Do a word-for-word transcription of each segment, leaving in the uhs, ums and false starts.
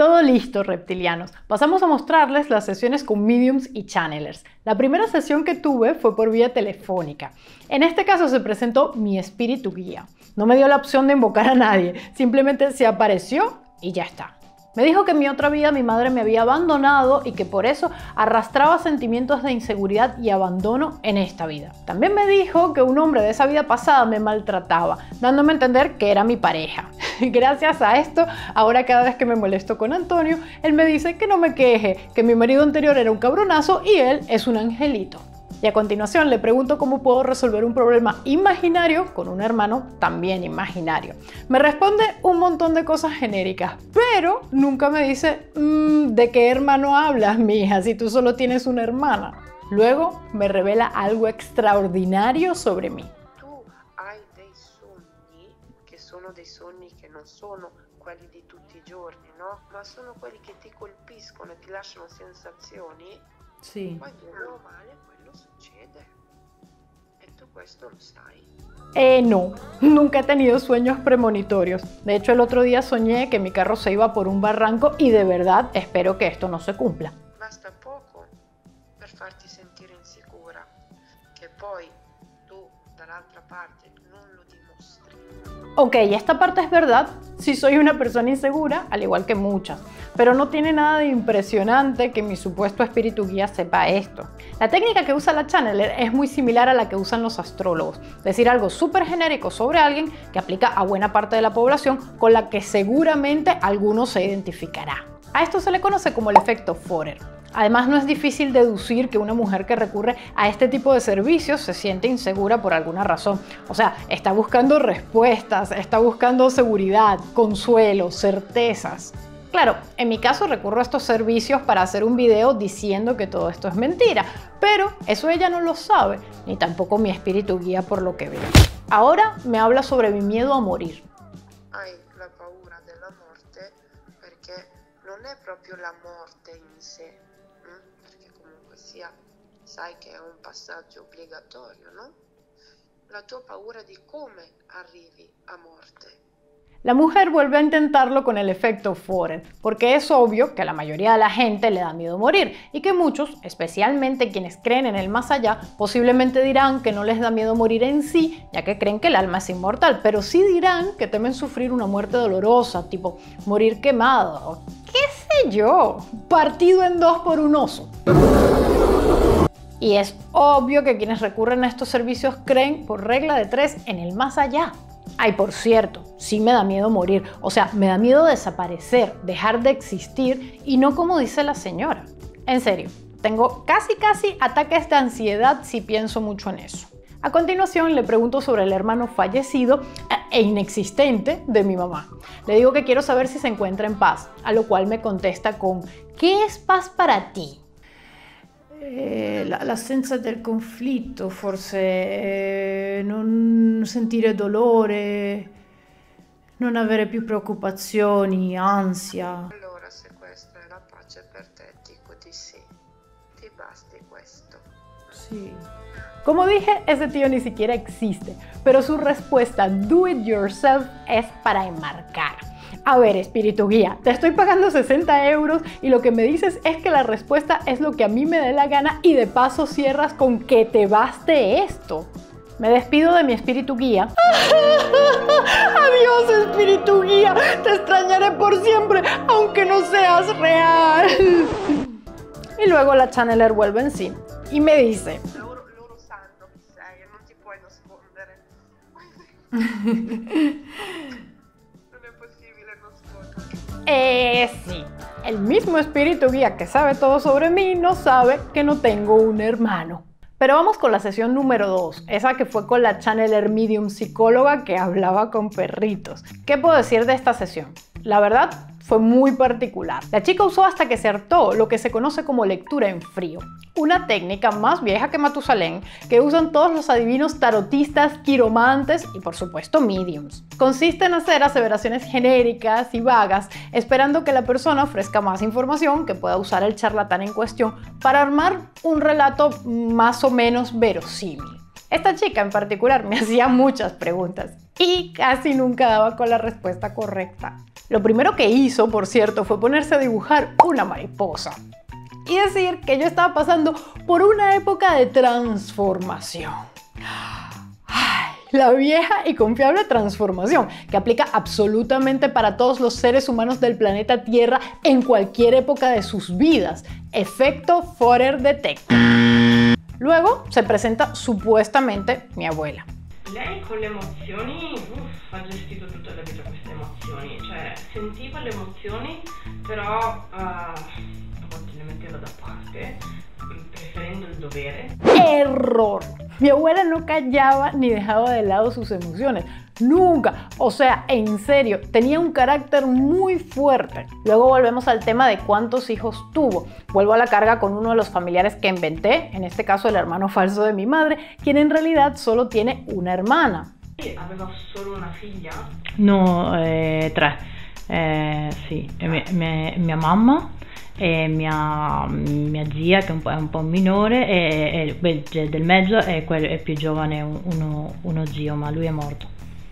Todo listo, reptilianos. Pasamos a mostrarles las sesiones con mediums y channelers. La primera sesión que tuve fue por vía telefónica. En este caso se presentó mi espíritu guía. No me dio la opción de invocar a nadie, simplemente se apareció y ya está. Me dijo que en mi otra vida mi madre me había abandonado y que por eso arrastraba sentimientos de inseguridad y abandono en esta vida. También me dijo que un hombre de esa vida pasada me maltrataba, dándome a entender que era mi pareja. Gracias a esto, ahora cada vez que me molesto con Antonio, él me dice que no me queje, que mi marido anterior era un cabronazo y él es un angelito. Y a continuación le pregunto cómo puedo resolver un problema imaginario con un hermano también imaginario. Me responde un montón de cosas genéricas, pero nunca me dice mmm, ¿de qué hermano hablas, mija, si tú solo tienes una hermana? Luego me revela algo extraordinario sobre mí. Tu hai dei sogni che sono dei sogni che non sono quelli di tutti i giorni, no? Ma sono quelli che ti colpiscono e ti lasciano sensazioni. Sí. Poi bene o male quello succede. E tu questo lo sai. Eh, no, nunca he tenido sueños premonitorios. De hecho, el otro día soñé que mi carro se iba por un barranco y de verdad espero que esto no se cumpla. Basta poco per farti sentire insicura, che poi tu dall'altra parte non lo dimostri. Ok, esta parte es verdad, sí soy una persona insegura, al igual que muchas, pero no tiene nada de impresionante que mi supuesto espíritu guía sepa esto. La técnica que usa la channeler es muy similar a la que usan los astrólogos, decir algo súper genérico sobre alguien que aplica a buena parte de la población con la que seguramente alguno se identificará. A esto se le conoce como el efecto Forer. Además, no es difícil deducir que una mujer que recurre a este tipo de servicios se siente insegura por alguna razón. O sea, está buscando respuestas, está buscando seguridad, consuelo, certezas. Claro, en mi caso recurro a estos servicios para hacer un video diciendo que todo esto es mentira, pero eso ella no lo sabe, ni tampoco mi espíritu guía por lo que veo. Ahora me habla sobre mi miedo a morir. Hai la paura della morte perché non è proprio la morte in sé, hm? Perché comunque sia, sai che è un passaggio obbligatorio, no? La tua paura di come arrivi a morte. La mujer vuelve a intentarlo con el efecto Forer, porque es obvio que a la mayoría de la gente le da miedo morir y que muchos, especialmente quienes creen en el más allá, posiblemente dirán que no les da miedo morir en sí, ya que creen que el alma es inmortal, pero sí dirán que temen sufrir una muerte dolorosa, tipo morir quemado, o qué sé yo, partido en dos por un oso. Y es obvio que quienes recurren a estos servicios creen, por regla de tres, en el más allá. Ay, por cierto, sí me da miedo morir, o sea, me da miedo desaparecer, dejar de existir y no como dice la señora. En serio, tengo casi casi ataques de ansiedad si pienso mucho en eso. A continuación le pregunto sobre el hermano fallecido e inexistente de mi mamá. Le digo que quiero saber si se encuentra en paz, a lo cual me contesta con ¿qué es paz para ti? Eh, l'assenza del conflitto, forse eh, non sentire dolore, non avere più preoccupazioni, ansia. Allora, se questa è la pace per te, dico di sì. Ti basti questo. Sí. Como dije, ese tío ni siquiera existe, pero su respuesta do it yourself es para enmarcar. A ver, espíritu guía, te estoy pagando sesenta euros y lo que me dices es que la respuesta es lo que a mí me dé la gana y de paso cierras con que te baste esto. Me despido de mi espíritu guía. Adiós, espíritu guía, te extrañaré por siempre, aunque no seas real. Y luego la channeler vuelve en sí y me dice... Loro, loro sanno chi sei e non ti puoi nascondere. Eh, sí, el mismo espíritu guía que sabe todo sobre mí no sabe que no tengo un hermano. Pero vamos con la sesión número dos, esa que fue con la channeler medium psicóloga que hablaba con perritos. ¿Qué puedo decir de esta sesión? La verdad, fue muy particular. La chica usó hasta que se hartó lo que se conoce como lectura en frío, una técnica más vieja que Matusalén que usan todos los adivinos tarotistas, quiromantes y por supuesto mediums. Consiste en hacer aseveraciones genéricas y vagas, esperando que la persona ofrezca más información que pueda usar el charlatán en cuestión para armar un relato más o menos verosímil. Esta chica en particular me hacía muchas preguntas y casi nunca daba con la respuesta correcta. Lo primero que hizo, por cierto, fue ponerse a dibujar una mariposa y decir que yo estaba pasando por una época de transformación. Ay, la vieja y confiable transformación que aplica absolutamente para todos los seres humanos del planeta Tierra en cualquier época de sus vidas. Efecto Forer Detector. Luego se presenta supuestamente mi abuela. Lei con le emozioni uff, ha gestito tutta la vita queste emozioni, cioè sentiva le emozioni però uh, a volte le metteva da parte preferendo il dovere. Error. Mi abuela no callaba ni dejaba de lado sus emociones. Nunca. O sea, en serio, tenía un carácter muy fuerte. Luego volvemos al tema de cuántos hijos tuvo. Vuelvo a la carga con uno de los familiares que inventé, en este caso el hermano falso de mi madre, quien en realidad solo tiene una hermana. Aveva solo una figlia? No, eh, tre. Eh, sì, mia, mia, mia mamma e mia, mia zia che è un po', è un po' minore e, e il del mezzo è, quello, è più giovane, uno, uno zio, ma lui è morto.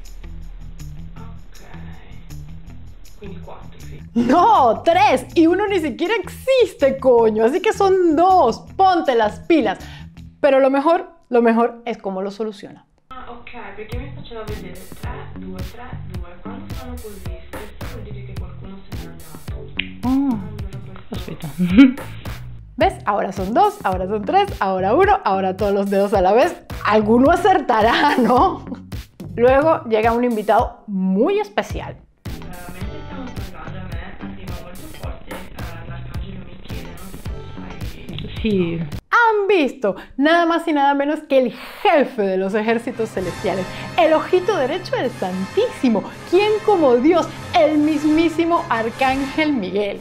Ok, quindi quattro figli. No, tres, y uno ni siquiera existe, coño, así que son dos, ponte las pilas. Pero lo mejor, lo mejor es cómo lo soluciona. Ah, ok, perché mi faceva vedere tre, due, tre, due, quando sono così, spesso vuol dire che qualcuno se n'è andato. Oh. Aspetta. ¿Ves? Ahora son dos, ahora son tres, ahora uno, ahora todos los dedos a la vez. Alguno acertará, ¿no? Luego llega un invitado muy especial. Mentre stiamo parlando, a me arriva molto forte l'arcangelo Michele, non so se sai. Sì. Han visto nada más y nada menos que el jefe de los ejércitos celestiales, el ojito derecho del Santísimo, quien como Dios, el mismísimo Arcángel Miguel.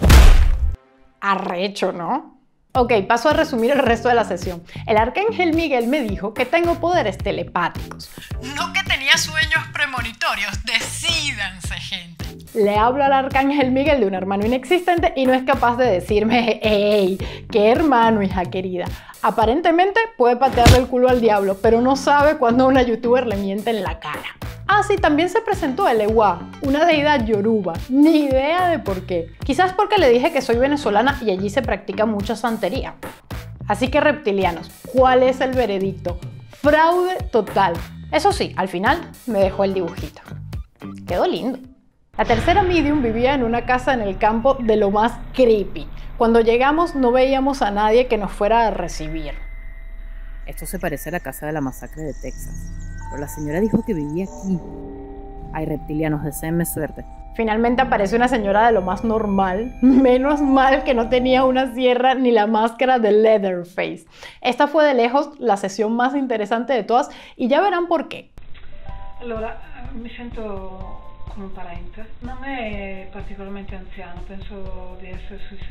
Arrecho, ¿no? Ok, paso a resumir el resto de la sesión. El Arcángel Miguel me dijo que tengo poderes telepáticos. No que tenía sueños premonitorios. Decídanse, gente. Le hablo al Arcángel Miguel de un hermano inexistente y no es capaz de decirme, ¡ey! ¡Qué hermano, hija querida! Aparentemente puede patearle el culo al diablo, pero no sabe cuando una youtuber le miente en la cara. Ah, sí, también se presentó el Ewa, una deidad yoruba. Ni idea de por qué. Quizás porque le dije que soy venezolana y allí se practica mucha santería. Así que, reptilianos, ¿cuál es el veredicto? Fraude total. Eso sí, al final me dejó el dibujito. Quedó lindo. La tercera medium vivía en una casa en el campo de lo más creepy. Cuando llegamos no veíamos a nadie que nos fuera a recibir. Esto se parece a la casa de la masacre de Texas. Pero la señora dijo que vivía aquí. Ay, reptilianos, deseenme suerte. Finalmente aparece una señora de lo más normal. Menos mal que no tenía una sierra ni la máscara de Leatherface. Esta fue de lejos la sesión más interesante de todas y ya verán por qué. Allora, mi sento come un parente. Non è particolarmente anziano, penso di essere sui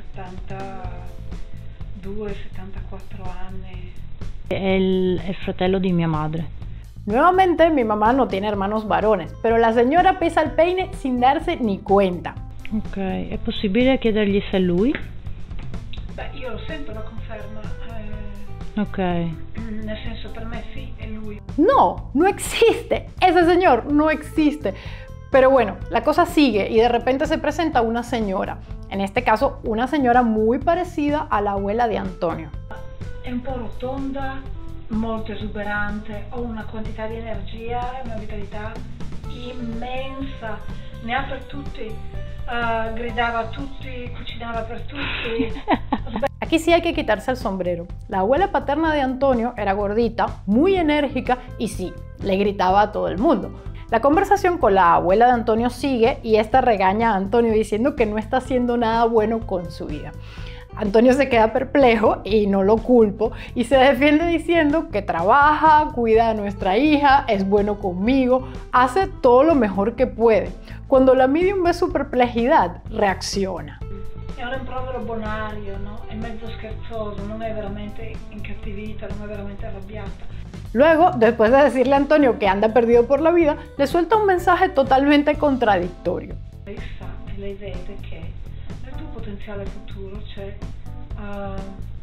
settantadue settantaquattro anni. È il, è il fratello di mia madre. Nuevamente, mi mamá no tiene hermanos varones, pero la señora pesa el peine sin darse ni cuenta. Ok, è possibile chiedergli se è lui? Beh, io lo sento la conferma. Eh, ok. Nel senso, per me sì, è lui. No, no existe. Ese señor no existe. Pero bueno, la cosa sigue y de repente se presenta una señora. En este caso, una señora muy parecida a la abuela de Antonio. È un po' rotonda, molto esuberante, ho una quantità di energia, una vitalità immensa, ne ha per tutti, uh, gridava a tutti, cucinava per tutti. Aquí sí hay que quitarse el sombrero. La abuela paterna de Antonio era gordita, muy enérgica y sí, le gritaba a todo el mundo. La conversación con la abuela de Antonio sigue y esta regaña a Antonio diciendo que no está haciendo nada bueno con su vida. Antonio se queda perplejo y no lo culpo y se defiende diciendo que trabaja, cuida a nuestra hija, es bueno conmigo, hace todo lo mejor que puede. Cuando la medium ve su perplejidad, reacciona. È un rimprovero bonario, no? È mezzo scherzoso, non è veramente incattivita, non è veramente arrabbiata. Luego, después de decirle a Antonio que anda perdido por la vida, le suelta un mensaje totalmente contradictorio. Lei sa e lei vede che nel tuo potenziale futuro c'è uh,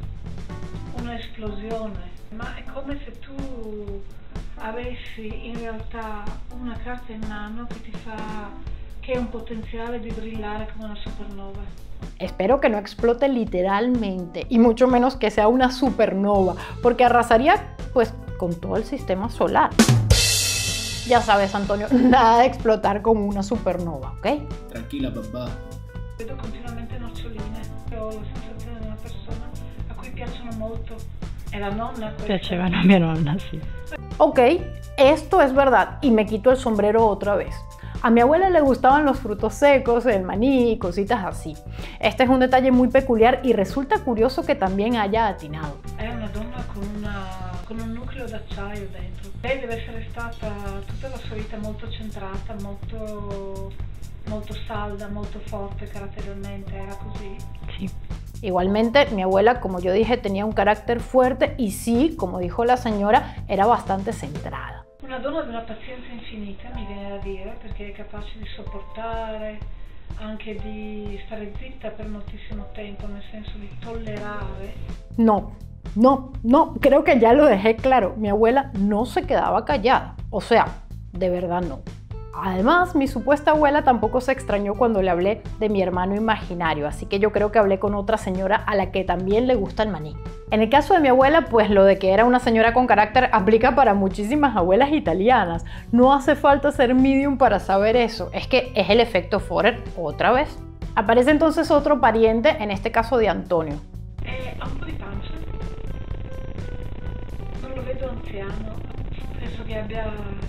un'esplosione, ma è come se tu avessi in realtà una carta in mano che ti fa, che ha un potenziale di brillare come una supernova. Espero que no explote literalmente y mucho menos que sea una supernova, porque arrasaría pues con todo el sistema solar. Ya sabes, Antonio, nada de explotar como una supernova, ¿ok? Tranquilla, papà. Vedo continuamente noccioline. Ho la sensazione di una persona a cui piacciono molto. È la nonna questa. Piacevano a mia nonna, sì. Ok, esto es verdad y me quito el sombrero otra vez. A mi abuela le gustaban los frutos secos, el maní y cositas así. Este es un detalle muy peculiar y resulta curioso que también haya atinado. È una donna con, una, con un nucleo d'acciaio dentro. Lei deve essere stata tutta la sua vita molto centrata, molto, molto salda, molto forte caratterialmente, era così? Sì. Igualmente, mi abuela, como yo dije, tenía un carácter fuerte y sí, como dijo la señora, era bastante centrada. Una donna di una pazienza infinita, mi viene da dire, perché è capace di sopportare, anche di stare zitta per moltissimo tempo, nel senso di tollerare. No, no, no, creo que ya lo dejé claro. Mi abuela no se quedaba callada. O sea, de verdad no. Además, mi supuesta abuela tampoco se extrañó cuando le hablé de mi hermano imaginario, así que yo creo que hablé con otra señora a la que también le gusta el maní. En el caso de mi abuela, pues lo de que era una señora con carácter aplica para muchísimas abuelas italianas. No hace falta ser medium para saber eso, es que es el efecto Forer otra vez. Aparece entonces otro pariente, en este caso de Antonio. Eh, ha un po' di pancia, non lo vedo anziano, penso che abbia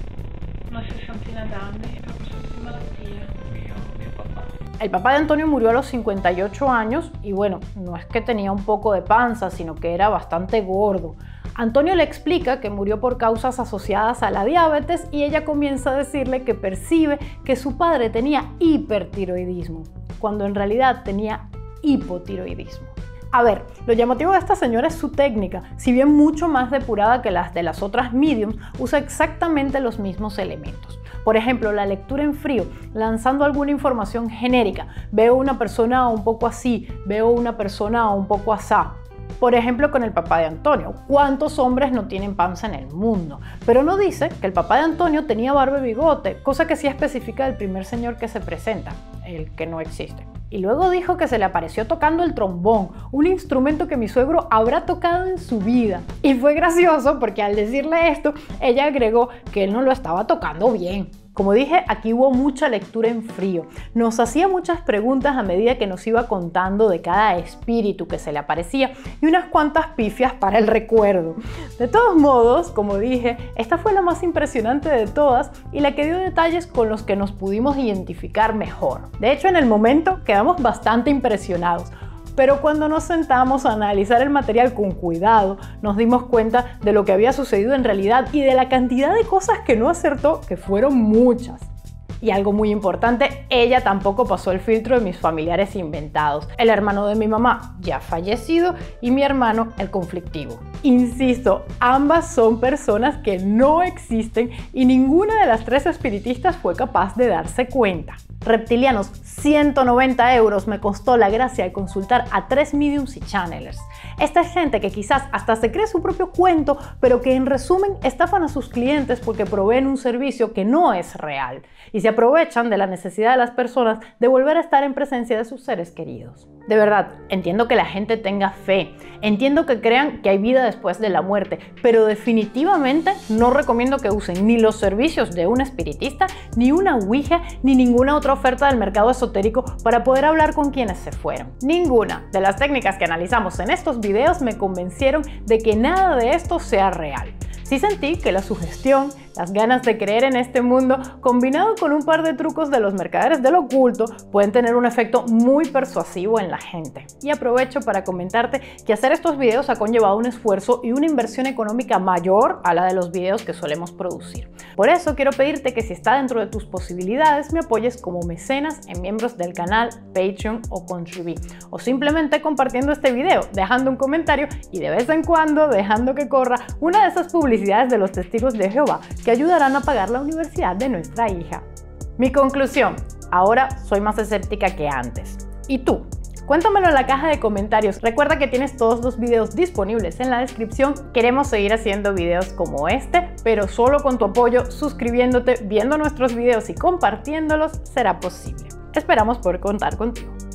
una sessantina d'anni, è proprio di malattia. Mio, mio papà. El papá de Antonio murió a los cincuenta y ocho años y bueno, no es que tenía un poco de panza, sino que era bastante gordo. Antonio le explica que murió por causas asociadas a la diabetes y ella comienza a decirle que percibe que su padre tenía hipertiroidismo, cuando en realidad tenía hipotiroidismo. A ver, lo llamativo de esta señora es su técnica. Si bien mucho más depurada que las de las otras mediums, usa exactamente los mismos elementos. Por ejemplo, la lectura en frío, lanzando alguna información genérica. Veo una persona un poco así, veo una persona un poco asá. Por ejemplo, con el papá de Antonio. ¿Cuántos hombres no tienen panza en el mundo? Pero no dice que el papá de Antonio tenía barba y bigote, cosa que sí especifica del primer señor que se presenta, el que no existe. Y luego dijo que se le apareció tocando el trombón, un instrumento que mi suegro habrá tocado en su vida. Y fue gracioso porque al decirle esto, ella agregó que él no lo estaba tocando bien. Como dije, aquí hubo mucha lectura en frío. Nos hacía muchas preguntas a medida que nos iba contando de cada espíritu que se le aparecía y unas cuantas pifias para el recuerdo. De todos modos, como dije, esta fue la más impresionante de todas y la que dio detalles con los que nos pudimos identificar mejor. De hecho, en el momento quedamos bastante impresionados. Pero cuando nos sentamos a analizar el material con cuidado, nos dimos cuenta de lo que había sucedido en realidad y de la cantidad de cosas que no acertó, que fueron muchas. Y algo muy importante, ella tampoco pasó el filtro de mis familiares inventados. El hermano de mi mamá, ya fallecido, y mi hermano, el conflictivo. Insisto, ambas son personas que no existen y ninguna de las tres espiritistas fue capaz de darse cuenta. Reptilianos, ciento noventa euros me costó la gracia de consultar a tres mediums y channelers. Esta es gente que quizás hasta se cree su propio cuento, pero que en resumen estafan a sus clientes porque proveen un servicio que no es real y se aprovechan de la necesidad de las personas de volver a estar en presencia de sus seres queridos. De verdad, entiendo que la gente tenga fe, entiendo que crean que hay vida después de la muerte, pero definitivamente no recomiendo que usen ni los servicios de un espiritista, ni una ouija, ni ninguna otra oferta del mercado esotérico para poder hablar con quienes se fueron. Ninguna de las técnicas que analizamos en estos videos me convencieron de que nada de esto sea real. Sí sentí que la sugestión, las ganas de creer en este mundo, combinado con un par de trucos de los mercaderes del oculto, pueden tener un efecto muy persuasivo en la gente. Y aprovecho para comentarte que hacer estos videos ha conllevado un esfuerzo y una inversión económica mayor a la de los videos que solemos producir. Por eso quiero pedirte que si está dentro de tus posibilidades me apoyes como mecenas en miembros del canal, Patreon o Contribui, o simplemente compartiendo este video, dejando un comentario y de vez en cuando dejando que corra una de esas publicidades de los testigos de Jehová que ayudarán a pagar la universidad de nuestra hija. Mi conclusión, ahora soy más escéptica que antes. ¿Y tú? Cuéntamelo en la caja de comentarios. Recuerda que tienes todos los videos disponibles en la descripción. Queremos seguir haciendo videos como este, pero solo con tu apoyo, suscribiéndote, viendo nuestros videos y compartiéndolos será posible. Esperamos poder contar contigo.